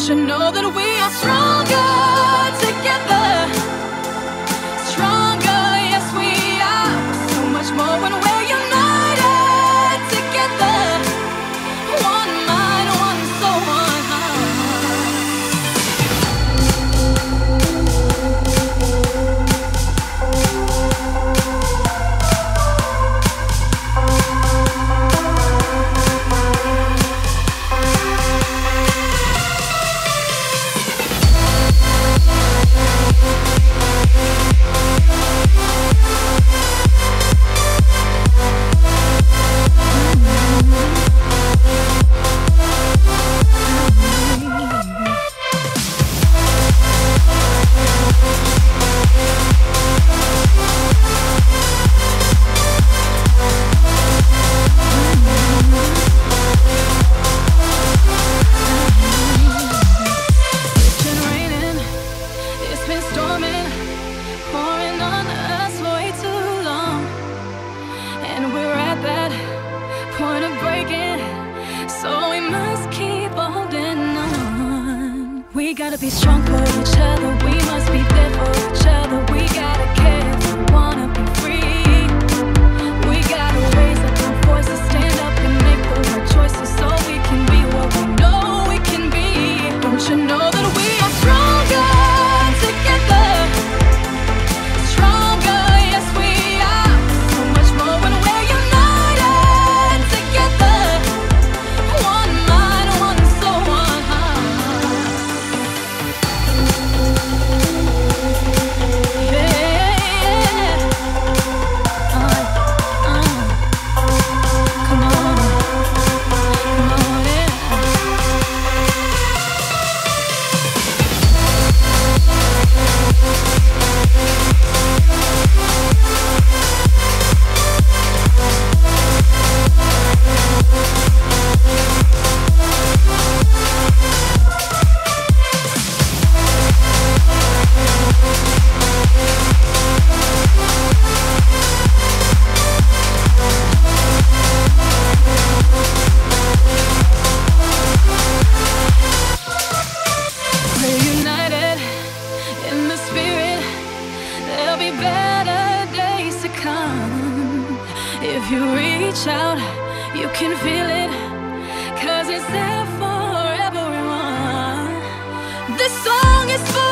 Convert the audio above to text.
you know that we are stronger together? Stronger, yes we are. So much more when we're united together. One mind, one soul, one heart. Point of breaking, so we must keep holding on. We gotta be strong for each other. We must be there for each other. We gotta care if we wanna be free. We gotta raise up our voices, stand up and make the right choices, so we can be what we know we can be. Don't you know that we are stronger together? Stronger, yes we are. So much more when we're united together. One mind, one soul, one heart. Yeah. Come on, yeah. We're united in the spirit. There'll be better days to come. If you reach out, you can feel it, 'cause it's there for everyone. This song is for